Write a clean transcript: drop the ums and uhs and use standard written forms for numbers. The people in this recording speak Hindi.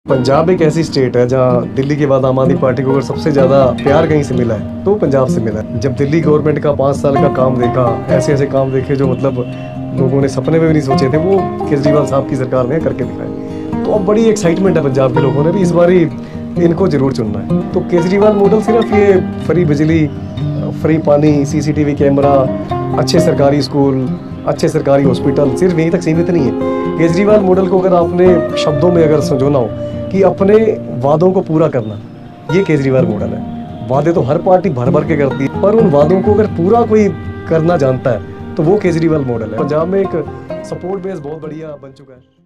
पंजाब एक ऐसी स्टेट है जहां दिल्ली के बाद आम आदमी पार्टी को अगर सबसे ज़्यादा प्यार कहीं से मिला है तो पंजाब से मिला है। जब दिल्ली गवर्नमेंट का 5 साल का काम देखा, ऐसे ऐसे काम देखे जो मतलब लोगों ने सपने में भी नहीं सोचे थे, वो केजरीवाल साहब की सरकार ने करके दिखाए। तो अब बड़ी एक्साइटमेंट है पंजाब के लोगों ने भी, इस बारी इनको जरूर चुनना है। तो केजरीवाल मॉडल सिर्फ ये फ्री बिजली, फ्री पानी, CCTV कैमरा, अच्छे सरकारी स्कूल, अच्छे सरकारी हॉस्पिटल सिर्फ यहीं तक सीमित नहीं है। केजरीवाल मॉडल को अगर आपने शब्दों में अगर समझाना हो कि अपने वादों को पूरा करना, ये केजरीवाल मॉडल है। वादे तो हर पार्टी भर भर के करती है, पर उन वादों को अगर पूरा कोई करना जानता है तो वो केजरीवाल मॉडल है। पंजाब में एक सपोर्ट बेस बहुत बढ़िया बन चुका है।